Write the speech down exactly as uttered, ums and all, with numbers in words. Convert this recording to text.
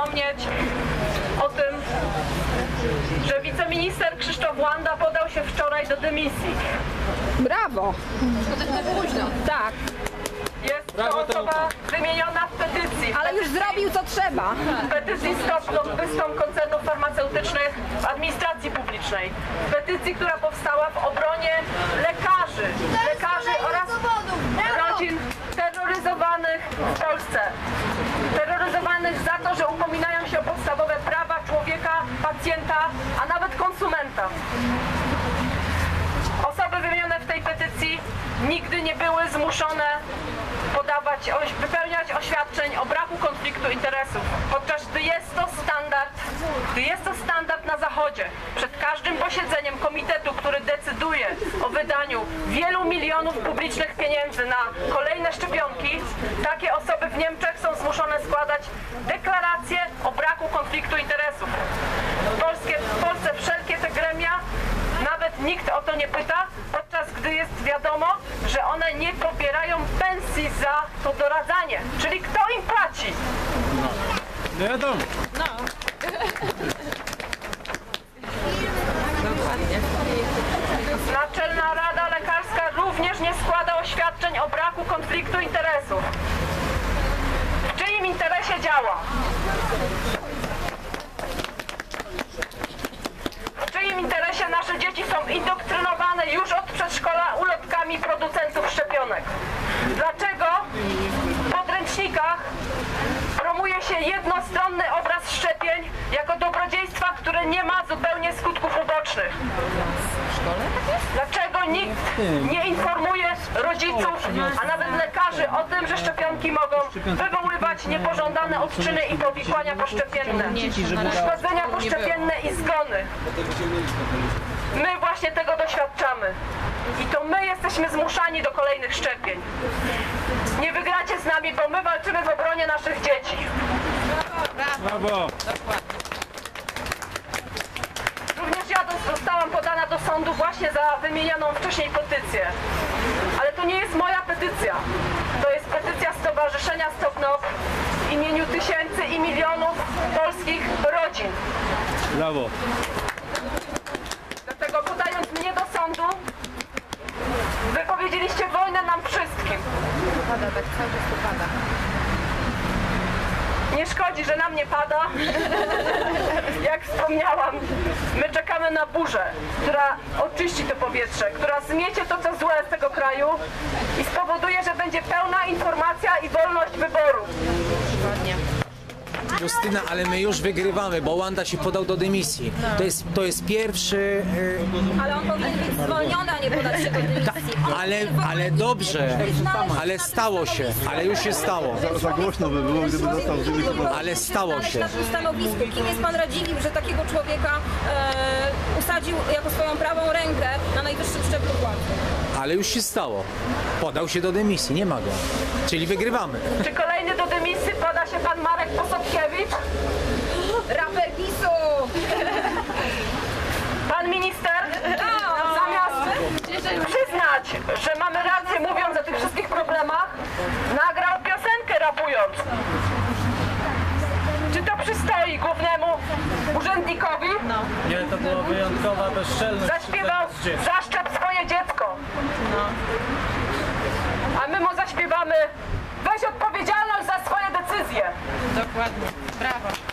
przypomnieć o tym, że wiceminister Krzysztof Łanda podał się wczoraj do dymisji. Brawo! Późno. Tak, Jest to osoba wymieniona w petycji. ale już zrobił co trzeba. W petycji Stop Lobbystom Koncernów Farmaceutycznych w Administracji Publicznej. W petycji, która powstała w obronie lekarzy, lekarzy oraz rodzin terroryzowanych w Polsce. Terroryzowanych za to, że upominają się o podstawowe prawa człowieka, pacjenta, a nawet konsumenta. Osoby wymienione w tej petycji nigdy nie były zmuszone podawać, wypełniać oświadczeń o braku konfliktu interesów, podczas gdy jest to standard, gdy jest to standard na Zachodzie. Przed każdym posiedzeniem komitetu, który decyduje o wydaniu wielu milionów publicznych pieniędzy na kolejne szczepionki, takie osoby w Niemczech są zmuszone składać deklaracje o braku konfliktu interesów. W, Polskie, w Polsce wszelkie te gremia, nawet nikt o to nie pyta, podczas gdy jest wiadomo, że one nie pobierają pensji za to doradzanie. Czyli kto im płaci? No wiadomo. No. Naczelna Rada Lekarska również nie składa oświadczeń o braku konfliktu interesów. W czyim interesie działa? W czyim interesie nasze dzieci są indoktrynowane już od przedszkola ulotkami producentów szczepionek? Dlaczego w podręcznikach promuje się jednostronny obraz szczepień jako dobrodziejstwa, które nie ma zupełnie skutków ubocznych? Dlaczego nikt nie informuje rodziców, a nawet lekarzy o tym, że szczepionki mogą wywoływać niepożądane odczyny i powikłania poszczepienne, uszkodzenia poszczepienne i zgony? My właśnie tego doświadczamy. I to my jesteśmy zmuszani do kolejnych szczepień. Nie wygracie z nami, bo my walczymy w obronie naszych dzieci. Brawo. Również ja zostałam podana do sądu właśnie za wymienioną wcześniej petycję. Ale to nie jest moja petycja. To jest petycja Stowarzyszenia Stop N O W w imieniu tysięcy i milionów polskich rodzin. Brawo. Dlatego podając mnie do sądu, wypowiedzieliście wojnę nam wszystkim. Pada, tak cały czas to pada. Nie szkodzi, że nam nie pada. Jak wspomniałam, my czekamy na burzę, która oczyści to powietrze, która zmiecie to, co złe z tego kraju i spowoduje, że będzie pełna informacja i wolność wyboru. Ładnie. Justyna, ale my już wygrywamy, bo Łanda się podał do dymisji. To jest, to jest pierwszy... y, Ale on powinien być zwolniony, a nie podać się do dymisji. ale, ale dobrze, ale stało się, ale już się stało. Za, za głośno by było, gdyby został zdymisowany. Ale stało się. Na tym stanowisku. Kim jest pan Radziwiłł, że takiego człowieka e, usadził jako swoją prawą rękę na najwyższym szczeblu władzy? Ale już się stało. Podał się do dymisji, nie ma go. Czyli wygrywamy. Czy kolejny do dymisji poda się pan Marek Posobkiewicz? Raper PiSu! Pan minister, zamiast przyznać, że mamy rację mówiąc o tych wszystkich problemach, nagrał piosenkę rapując. Czy to przystoi głównemu urzędnikowi? Nie, to była wyjątkowa bezczelność. Zaśpiewał Zaszczep swoje dziecko. A my mu zaśpiewamy: weź odpowiedzialność za swoje decyzje. Dokładnie. Brawo.